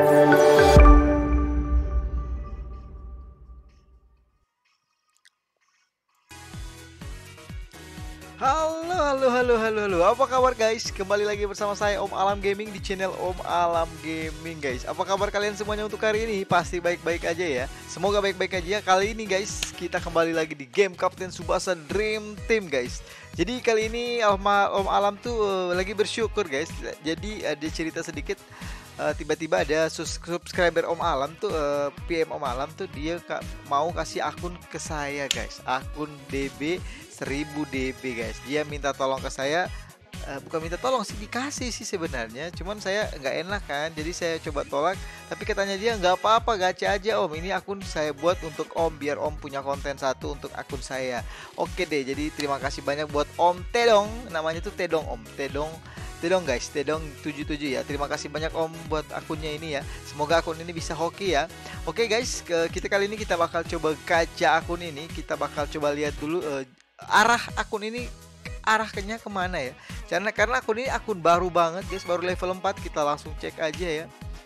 Halo. Apa kabar guys? Kembali lagi bersama saya Om Alam Gaming di channel Om Alam Gaming guys. Apa kabar kalian semuanya untuk hari ini? Pasti baik-baik aja ya. Semoga baik-baik aja. Kali ini guys, kita kembali lagi di game Kapten Tsubasa Dream Team guys. Jadi kali ini Om Alam tuh lagi bersyukur guys. Jadi ada cerita sedikit. Tiba-tiba ada subscriber Om Alam tuh PM Om Alam tuh dia mau kasih akun ke saya guys, akun DB 1000 DB guys. Dia minta tolong ke saya, bukan minta tolong sih, dikasih sih sebenarnya, cuman saya nggak enak kan, jadi saya coba tolak. Tapi katanya dia nggak apa-apa, gacha aja Om, ini akun saya buat untuk Om, biar Om punya konten satu untuk akun saya. Oke deh, jadi terima kasih banyak buat Om Tedong, namanya tuh Tedong Om, Tedong guys, Tedong 77 ya. Terima kasih banyak Om buat akunnya ini ya. Semoga akun ini bisa hoki ya. Oke guys, kita kali ini kita bakal coba gacha akun ini. Kita bakal coba lihat dulu arah akun ini, arahnya kemana ya. Karena akun ini akun baru banget guys, baru level 4. Kita langsung cek aja ya.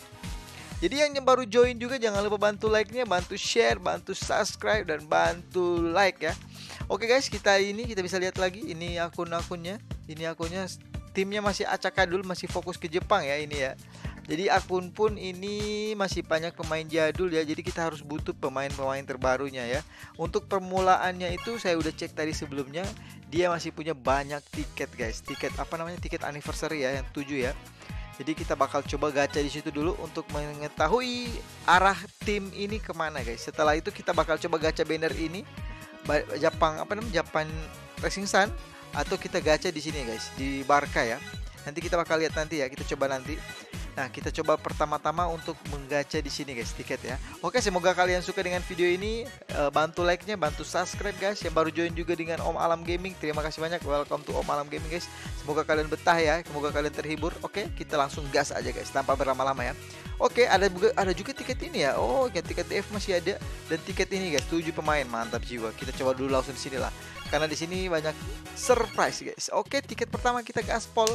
Jadi yang baru join juga jangan lupa bantu like-nya, bantu share, bantu subscribe, dan bantu like ya. Oke guys, kita bisa lihat lagi ini akun-akunnya. Ini akunnya, timnya masih acakadul, masih fokus ke Jepang ya ini ya. Jadi akun pun ini masih banyak pemain jadul ya. Jadi kita harus butuh pemain-pemain terbarunya ya. Untuk permulaannya itu saya udah cek tadi sebelumnya, dia masih punya banyak tiket guys. Tiket apa namanya? Tiket anniversary ya, yang 7 ya. Jadi kita bakal coba gacha di situ dulu untuk mengetahui arah tim ini kemana guys. Setelah itu kita bakal coba gacha banner ini, Jepang Japan Racing Sun, atau kita gacha di sini guys, di Barca ya. Nanti kita bakal lihat nanti ya, kita coba nanti. Nah, kita coba pertama-tama untuk menggacha di sini guys, tiket ya. Oke, semoga kalian suka dengan video ini. Bantu like-nya, bantu subscribe guys. Yang baru join juga dengan Om Alam Gaming, terima kasih banyak. Welcome to Om Alam Gaming guys. Semoga kalian betah ya, semoga kalian terhibur. Oke, kita langsung gas aja guys, tanpa berlama-lama ya. Oke, ada juga tiket ini ya. Oh, ya, tiket DF masih ada, dan tiket ini guys, 7 pemain, mantap jiwa. Kita coba dulu langsung di sini lah, karena di sini banyak surprise guys. Oke, tiket pertama kita gaspol.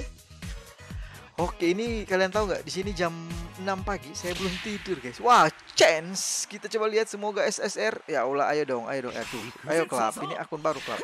Oke, ini kalian tahu nggak? Di sini jam 6 pagi, saya belum tidur guys. Wah, chance. Kita coba lihat, semoga SSR. Ya Allah, ayo dong. Aduh, ayo klub. Ini akun baru klub.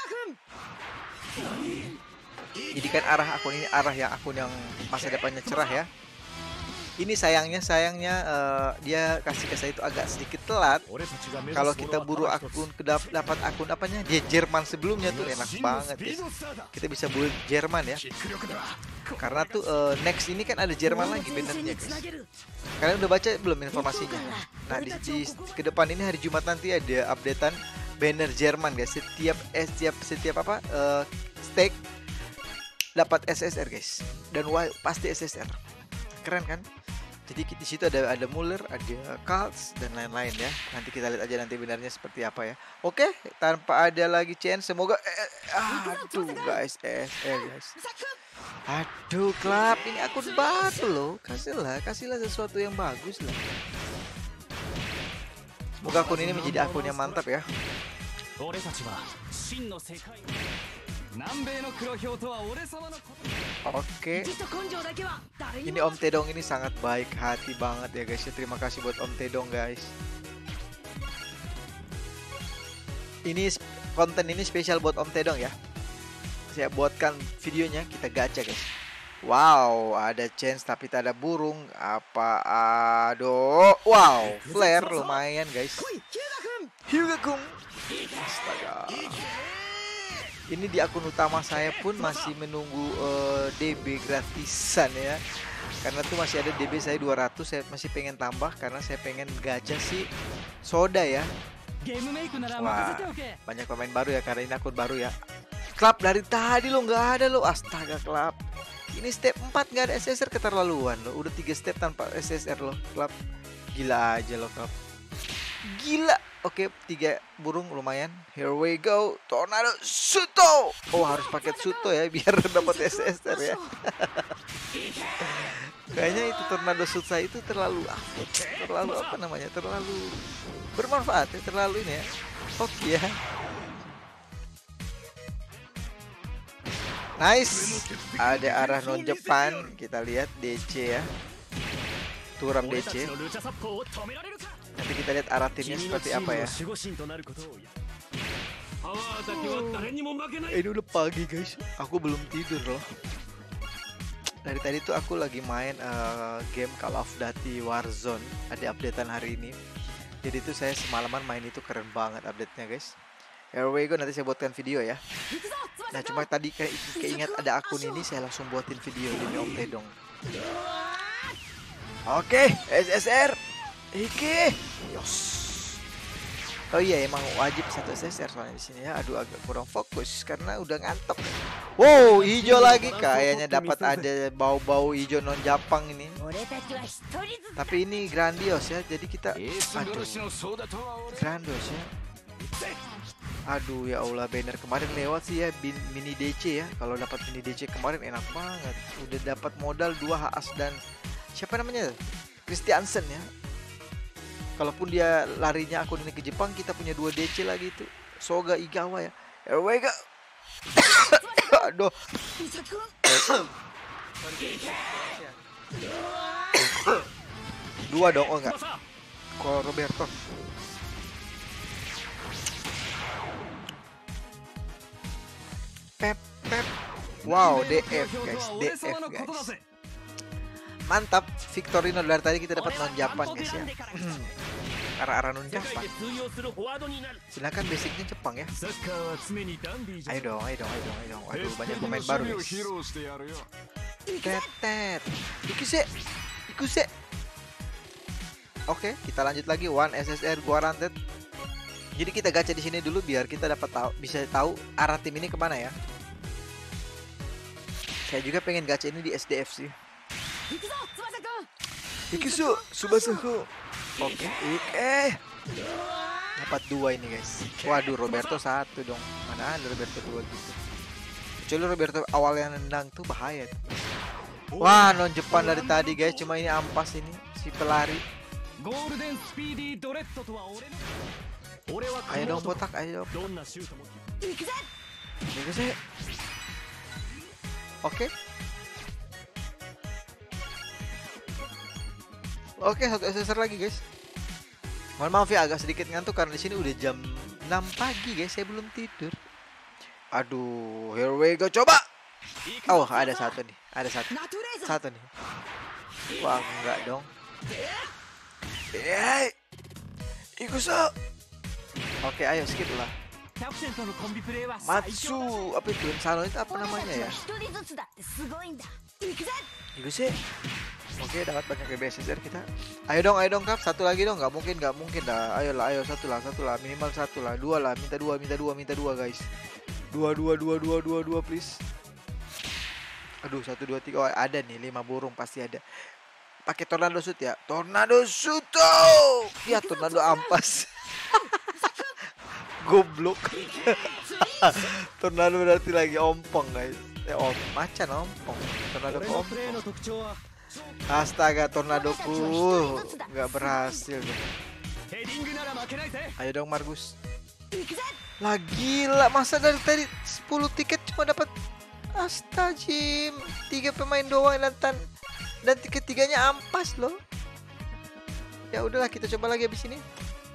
Jadi kan arah akun ini akun yang masa depannya cerah ya. Ini sayangnya dia kasih ke saya itu agak sedikit telat. Kalau kita buru akun dapat akun apanya, dia Jerman sebelumnya tuh enak banget guys. Kita bisa buru Jerman ya. Karena tuh next ini kan ada Jerman lagi benernya guys. Kalian udah baca belum informasinya? Nah, di ke depan ini hari Jumat nanti ada updatean banner Jerman guys. Setiap stake dapat SSR guys. Dan pasti SSR. Keren kan? Jadi di situ ada Muller, ada Kals, dan lain-lain ya. Nanti kita lihat aja nanti benarnya seperti apa ya. Oke, tanpa ada lagi chance, semoga aduh guys, guys. Aduh klub, ini akun baru loh. Kasihlah sesuatu yang bagus lah. Semoga akun ini menjadi akun yang mantap ya. Oke, ini Om Tedong ini sangat baik hati banget ya guys ya. Terima kasih buat Om Tedong guys. Ini konten ini spesial buat Om Tedong ya. Saya buatkan videonya, kita gacha guys. Wow, ada chance tapi tak ada burung. Aduh, wow, flare lumayan guys. Hyuga-kun. Astaga. Ini di akun utama saya pun masih menunggu DB gratisan ya. Karena tuh masih ada DB saya 200, saya masih pengen tambah karena saya pengen gacha si Soda ya. Wah, banyak pemain baru ya karena ini akun baru ya. Klub dari tadi lo nggak ada lo, astaga klub. Ini step 4 nggak ada SSR, keterlaluan lo. Udah 3 step tanpa SSR lo klub. Gila aja lo klub. Gila. Oke, 3 burung lumayan. Here we go. Tornado Suto. Oh, harus pakai Suto ya biar dapat SSR ya. Kayaknya itu Tornado Suto itu terlalu apa namanya? Terlalu bermanfaat ya, terlalu ini ya. Oke ya. Nice. Ada arah non Jepang. Kita lihat DC ya. Turam DC. Nanti kita lihat arah timnya seperti apa ya. Ini udah pagi guys, aku belum tidur loh. Dari tadi tuh aku lagi main game Call of Duty Warzone. Ada updatean hari ini. Jadi tuh saya semalaman main itu, keren banget update-nya guys. Here we go, nanti saya buatkan video ya. Nah cuma tadi keinget ada akun ini, saya langsung buatin video demi Om Tedong. Oke, SSR Iki. Yos. Oh iya, emang wajib satu SSR soalnya di sini ya. Aduh, agak kurang fokus karena udah ngantuk. Wow, hijau lagi, kayaknya dapat ada bau-bau hijau non Jepang ini. Tapi ini grandios ya. Jadi kita grandios ya. Aduh ya Allah, banner kemarin lewat sih ya, mini DC ya. Kalau dapat mini DC kemarin enak banget. Udah dapat modal 2 HS dan siapa namanya? Christiansen ya. Kalaupun dia larinya akun ini ke Jepang, kita punya 2 DC lagi tuh. Soga Igawa ya. Here we go. Aduh. Dua dong, oh enggak. Kalau Roberto. Pep. Wow, DF guys, DF guys. Mantap, Victorino dari tadi kita dapat non Japan guys ya. Arah-arah non Japan. Sedangkan basicnya Jepang ya. Ayo dong. Aduh, banyak pemain baru guys. Tetet. Ikuse. Oke, kita lanjut lagi. One SSR guaranteed. Jadi kita gacha di sini dulu biar kita bisa tahu arah tim ini kemana ya. Saya juga pengen gacha ini di SDF sih. Ikusu, Subasaku. Oke, dapat 2 ini guys. Waduh, Roberto 1 dong. Mana ada Roberto 2 gitu. Kecuali Roberto awal yang nendang tuh bahaya. Wah, non Jepang dari tadi guys. Cuma ini ampas ini si pelari. Ayo dong botak, ayo dong. Oke. Oke, satu SSR lagi guys. Mohon maaf ya, agak sedikit ngantuk karena di sini udah jam 6 pagi guys, saya belum tidur. Aduh, here we go, coba. Oh, ada satu nih, satu nih. Wah, enggak dong. Ikuso. Oke, ayo skip lah. Matsu, apa itu? Sano itu apa namanya ya? Ikuso. Oke, dapat banyak BSSR kita. Ayo dong Kap, satu lagi dong. Gak mungkin dah. Ayo satu lah, minimal 1 lah, 2 lah, minta dua guys. Dua please. Aduh, 1 2 3. Oh, ada nih 5 burung pasti ada. Pakai tornado shoot ya. Tornado shoot. Ya, tornado ampas. Goblok. Tornado berarti lagi ompong guys. Macan ompong. Tornado ompong. Astaga, tornadoku nggak berhasil deh. Ayo dong Margus. Lagi lah, masa dari tadi 10 tiket cuma dapat astagfirullah 3 pemain doang dan tiga-tiganya ampas loh. Ya udahlah, kita coba lagi abis ini.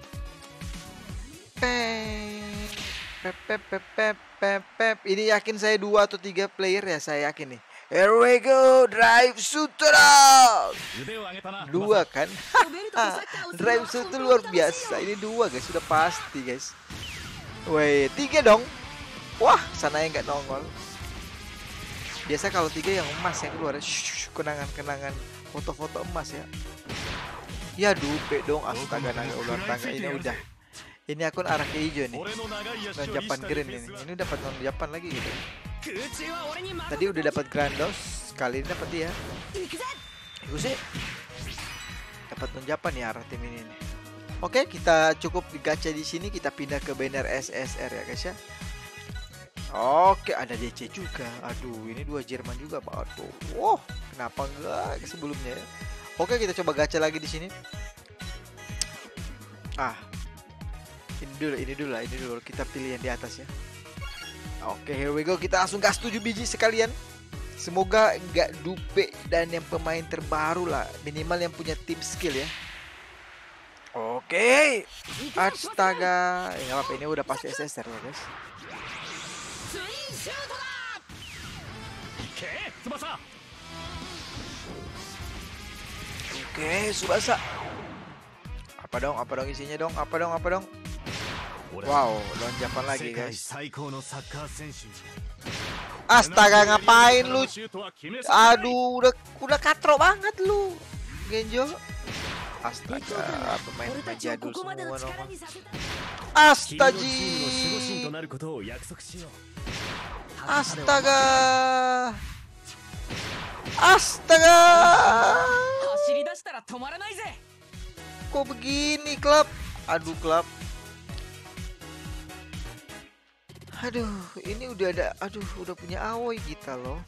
Pep. Ini yakin saya 2 atau 3 player ya, saya yakin nih. Here we go, Drive Sutra. 2 kan? Drive Sutra luar biasa. Ini 2 guys, sudah pasti guys. Woi, 3 dong. Wah, sana yang nggak nongol. Biasa kalau 3 yang emas yang keluar. Kenangan foto-foto emas ya. Ya dupe dong, astaga, naga ular tangga ini udah. Ini akun arah ke hijau nih. Non Japan Green ini. Ini dapat non Japan lagi gitu. Tadi udah dapat Grandos, kali ini dapat dia. Itu sih dapat non Japan ya arah tim ini nih. Oke, kita cukup gacha di sini, kita pindah ke banner SSR ya guys ya. Oke, ada DC juga. Aduh, ini 2 Jerman juga, Pak. Wow, kenapa enggak sebelumnya ya? Oke, kita coba gacha lagi di sini. Ini dulu kita pilih yang di atas ya. Oke, here we go, kita langsung gas 7 biji sekalian. Semoga nggak dupe dan yang pemain terbaru lah, minimal yang punya tim skill ya. Oke, astaga, nggak apa-apa, ini udah pasti SSR ya guys. Oke, Tsubasa. Apa dong isinya dong, apa dong. Wow, lonjakan lagi guys. Astaga, ngapain lu? Aduh, udah katro banget lu, Genjo. Astaga, pemain jadul semua nomor. Astaga. Kok begini, klub? Aduh, klub. Aduh, ini udah punya Aoi kita loh.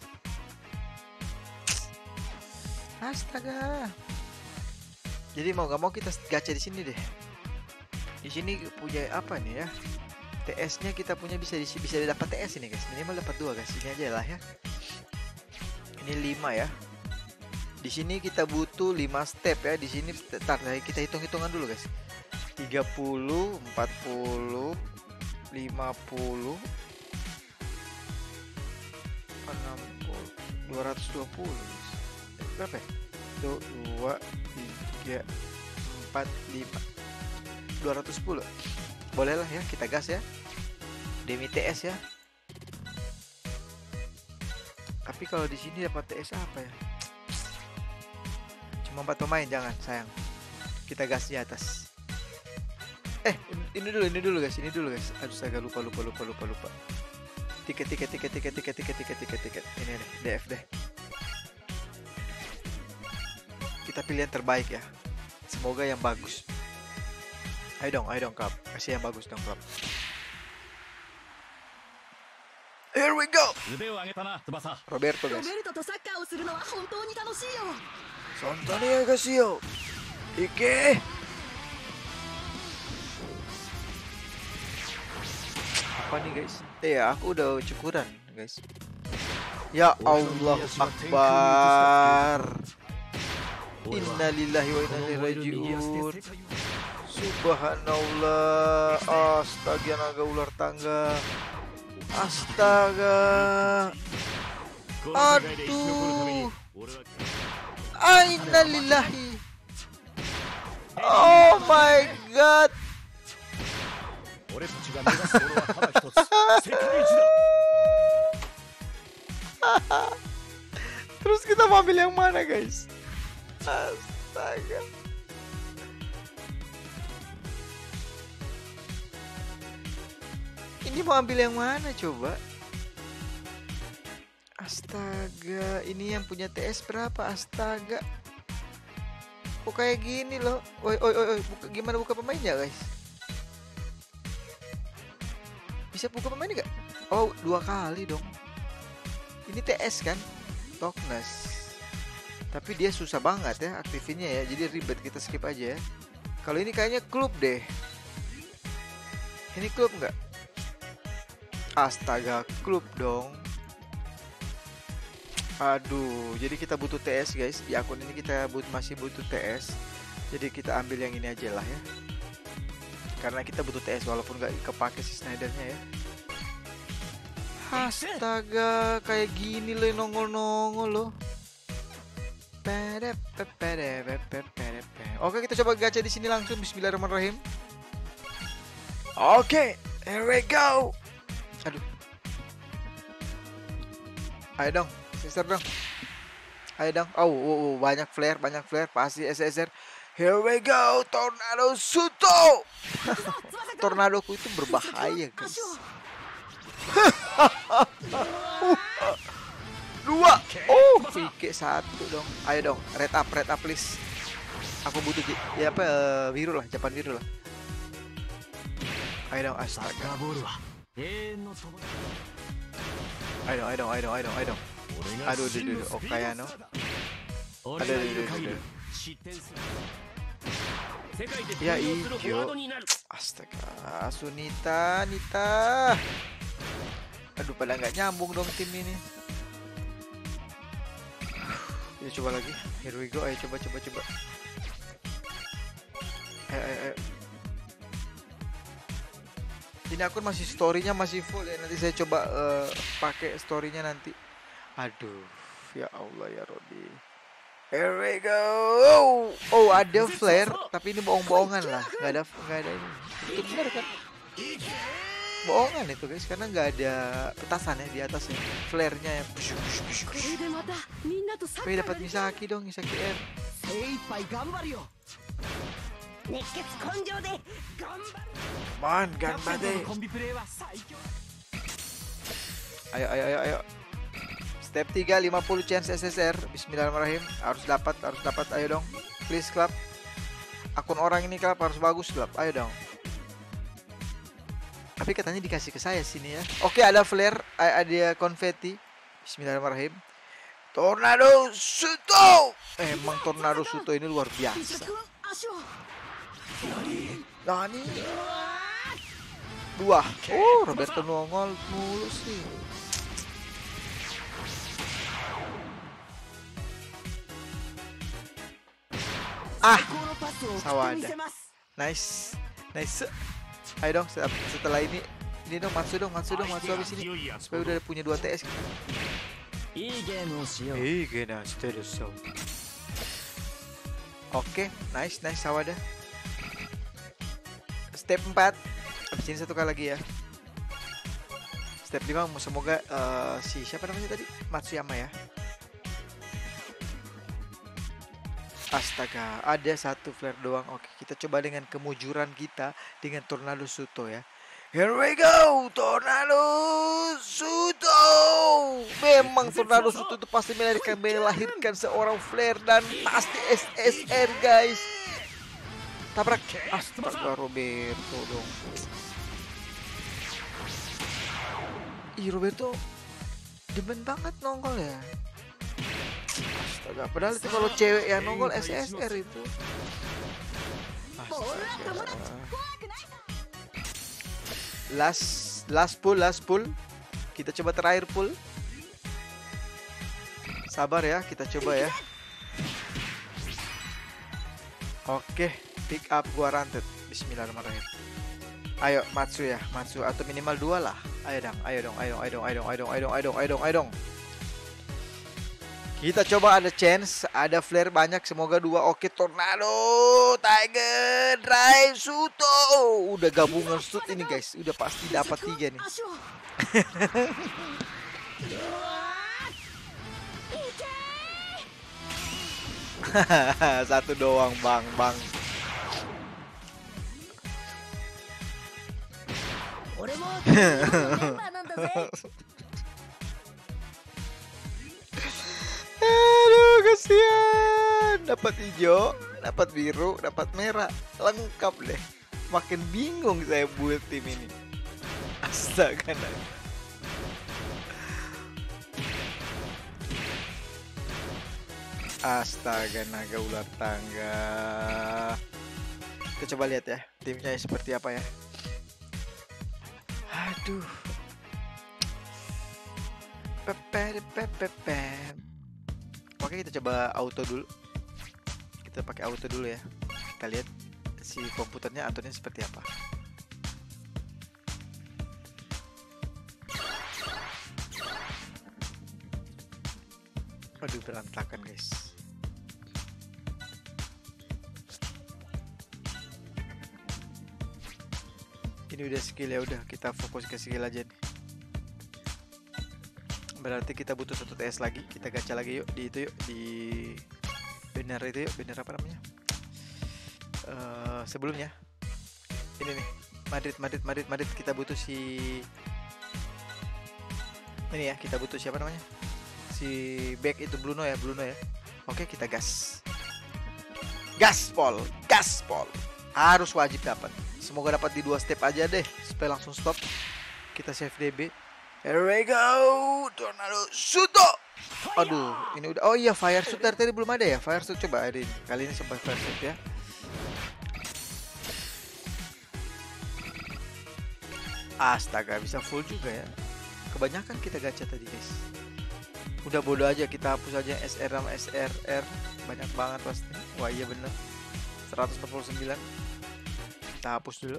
Astaga. Jadi mau gak mau kita gacha di sini deh. Di sini punya apa nih ya? TS-nya kita punya bisa dapat TS ini guys. Minimal dapat 2 guys. Ini aja lah ya. Ini 5 ya. Di sini kita butuh 5 step ya. Di sini kita hitung-hitungan dulu guys. 30, 40, 50, 60, 220. Berapa ya? 2, 3, 4, 5, 210. Boleh lah ya, kita gas ya. Demi TS ya. Tapi kalau di sini dapat TS apa ya? Cuma 4 pemain, jangan sayang. Kita gas di atas. Ini dulu guys, Aduh, saya lupa. Tiket. Ini deh, DF deh. Kita pilih yang terbaik ya. Semoga yang bagus. Ayo dong, klub. Kasih yang bagus dong, klub. Here we go. Roberto guys. Ike. Apa nih guys? Aku udah cukuran guys. Ya Allah Akbar. Innalillahi wa inna ilaihi rajiun. Subhanallah. Astaga, naga ular tangga. Astaga. Aduh. Innalillahi. Oh my god. Terus kita mau ambil yang mana guys? Astaga. Ini mau ambil yang mana coba? Astaga, ini yang punya TS berapa? Astaga. Kok kayak gini loh? Oi, gimana buka pemainnya guys? Bisa buka pemain nggak? Oh, 2 kali dong. Ini TS kan? Toknas. Tapi dia susah banget ya aktifinnya ya. Jadi ribet, kita skip aja ya. Kalau ini kayaknya klub deh. Ini klub nggak? Astaga, klub dong. Aduh, jadi kita butuh TS guys. Di akun ini kita masih butuh TS. Jadi kita ambil yang ini aja lah ya. Karena kita butuh TS walaupun nggak kepake si Snydernya ya. Astaga, kayak gini loh, nongol-nongol loh. Oke, kita coba gacha di sini langsung. Bismillahirrahmanirrahim. Oke, here we go. Aduh. Ayo dong, sister dong. Ayo dong. Oh, banyak flare. Pasti SSR. Here we go, Tornado Suto. Tornadoku itu berbahaya, guys. 2. Oh, PK 1 dong. Ayo dong, red up please. Aku butuh biru lah, Japan biru lah. Ayo dong, astaga. Ayo dong. Aduh, Okayano. Aduh. Ya, Ikyo. Astaga, Nita. Aduh, pada nggak nyambung dong tim ini. Kita coba lagi. Here we go. Ayo coba. Ayo. Ini akun masih story-nya masih full ya. Nanti saya coba pakai story-nya nanti. Aduh, ya Allah ya Robby. Here we go. Oh, ada flare, tapi ini bohong-bohongan lah. Nggak ada ini. Itu benar kan? Bohongan itu guys, karena nggak ada petasan ya di atasnya. Flare-nya yang Tapi dapat Misaki dong, Misaki R. Man, ganbare. Ayo. Step 3, 50 chance SSR. Bismillahirrahmanirrahim. Harus dapat. Ayo dong. Please club. Akun orang ini club harus bagus club. Ayo dong. Tapi katanya dikasih ke saya sini ya. Oke, ada flare, ada konfeti. Bismillahirrahmanirrahim. Tornado Suto. Emang Tornado Suto ini luar biasa. Nani? 2. Oh, Roberto nongol mulu sih. Sawada. Nice. Ayo dong, setelah ini dong Matsu habis ini supaya udah punya 2 TS kita. Oke, nice Sawada. Step 4. Habis ini 1 kali lagi ya. Step 5 semoga siapa namanya tadi? Matsuyama ya. Astaga, ada 1 flare doang. Oke, kita coba dengan kemujuran kita dengan Tornado Suto ya. Here we go, Tornado Suto. Memang Tornado Suto itu pasti melahirkan seorang flare dan pasti SSR guys. Tabrak. Astaga, Roberto dong. Roberto demen banget nongol ya. Astaga, padahal itu kalau cewek yang nongol SSR itu. Last pull. Kita coba terakhir pull. Sabar ya, kita coba ya. Oke, pick up gua ranted. Bismillahirrahmanirrahim. Ayo Matsu atau minimal 2 lah. Ayo dong. Kita coba, ada chance, ada flare banyak, semoga 2. Oke, Tornado, Tiger, Drive, Suto. Udah gabungan shoot ini guys, udah pasti dapat 3 nih. Satu doang bang. Aduh, kasihan. Dapat hijau, dapat biru, dapat merah, lengkap deh. Makin bingung saya build tim ini. Astaga. Astaga, naga ular tangga. Kita coba lihat ya, timnya seperti apa ya. Aduh. Oke, kita coba auto dulu. Kita pakai auto dulu ya. Kita lihat si komputernya aturnya seperti apa. Aduh, berantakan guys. Ini udah skill ya, udah kita fokus ke skill aja nih. Berarti kita butuh 1 TS lagi. Kita gacha lagi yuk di itu yuk, di banner itu yuk, banner apa namanya? Sebelumnya ini nih, Madrid. Kita butuh si ini ya, kita butuh siapa namanya? Si back itu Bruno ya. Oke, kita gas. Gaspol. Harus wajib dapat. Semoga dapat di 2 step aja deh supaya langsung stop. Kita save DB. Here we go, Tornado Suto. Aduh, ini udah. Oh iya, fire shoot dari tadi belum ada ya. Fire shoot coba ada ini. Kali ini sempat fire shoot ya. Astaga, bisa full juga ya. Kebanyakan kita gacha tadi guys. Udah bodoh aja, kita hapus aja SR sama SRR. Banyak banget pasti. Wah iya bener, 149. Kita hapus dulu.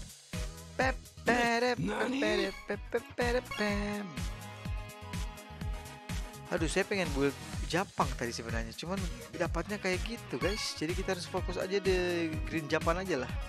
Aduh, saya pengen build Jepang tadi sebenarnya, cuman dapatnya kayak gitu guys. Jadi kita harus fokus aja di green Japan aja lah.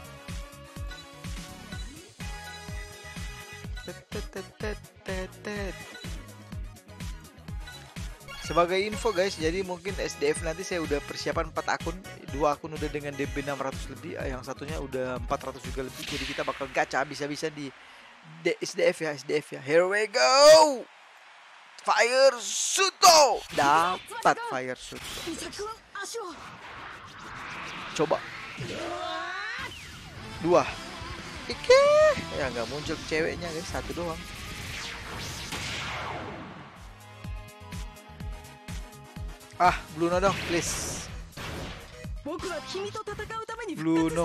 Sebagai info guys, jadi mungkin SDF nanti saya udah persiapan 4 akun. 2 akun udah dengan DB 600 lebih, yang satunya udah 400 juga lebih. Jadi kita bakal gacha bisa-bisa di SDF ya. Here we go. Fire Suto. Dapat Fire Suto. Coba 2. Ike. Ya nggak muncul ceweknya guys, 1 doang. Bluno dong, please. Bluno.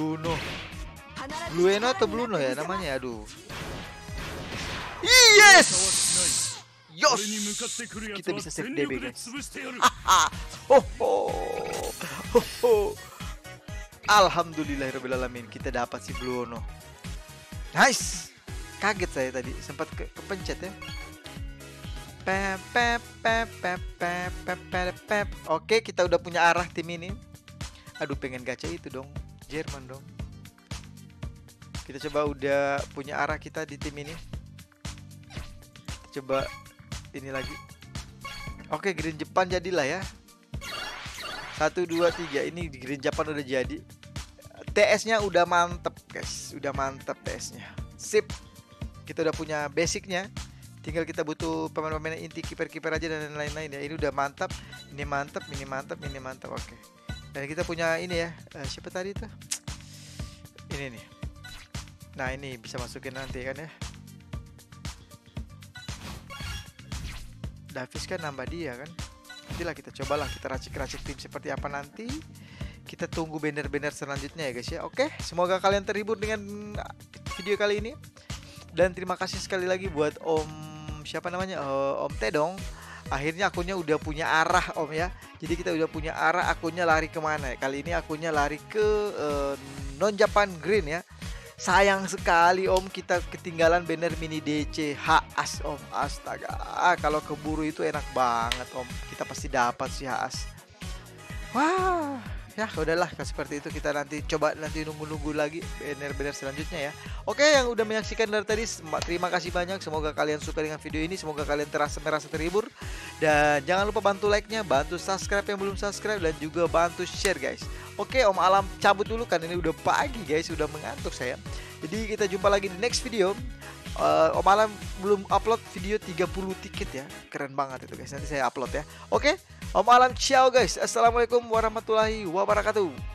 Blueno atau Bluno ya namanya, aduh. Yes! Yos! Kita bisa save DB guys. Alhamdulillahirobbilalamin, kita dapat si Bluno. Nice. Kaget saya tadi, sempat kepencet ya. Oke, kita udah punya arah tim ini. Aduh, pengen gacha itu dong, Jerman dong. Kita coba udah punya arah kita di tim ini. Coba ini lagi. Oke, green Jepang jadilah ya. 1, 2, 3. Ini green Jepang udah jadi. TS-nya udah mantep guys, udah mantep TS-nya. Sip. Kita udah punya basicnya. Tinggal kita butuh pemain-pemain inti, kiper-kiper aja dan lain-lain ya. Ini udah mantap, ini mantap, ini mantap, ini mantap. Oke. Dan kita punya ini ya. Siapa tadi tuh? Ini nih. Nah, ini bisa masukin nanti kan ya. Davis kan nambah dia kan. Nantilah kita cobalah, kita racik-racik tim seperti apa nanti. Kita tunggu banner-banner selanjutnya ya guys ya. Oke, semoga kalian terhibur dengan video kali ini. Dan terima kasih sekali lagi buat siapa namanya, Om Tedong. Akhirnya akunnya udah punya arah Om ya. Jadi kita udah punya arah, akunnya lari kemana ya. Kali ini akunnya lari ke non Japan Green ya. Sayang sekali Om, kita ketinggalan banner mini DC Haas Om. Astaga, kalau keburu itu enak banget Om. Kita pasti dapat si Haas. Wah, ya udahlah, seperti itu. Kita nanti coba nunggu lagi banner-banner selanjutnya ya. Oke, yang udah menyaksikan dari tadi, terima kasih banyak. Semoga kalian suka dengan video ini, semoga kalian merasa terhibur. Dan jangan lupa bantu like-nya, bantu subscribe yang belum subscribe, dan juga bantu share guys. Oke, Om Alam cabut dulu kan ini udah pagi guys, udah mengantuk saya. Jadi kita jumpa lagi di next video. Om Alam belum upload video 30 tiket ya. Keren banget itu guys, nanti saya upload ya. Oke, Om Alam ciao guys. Assalamualaikum warahmatullahi wabarakatuh.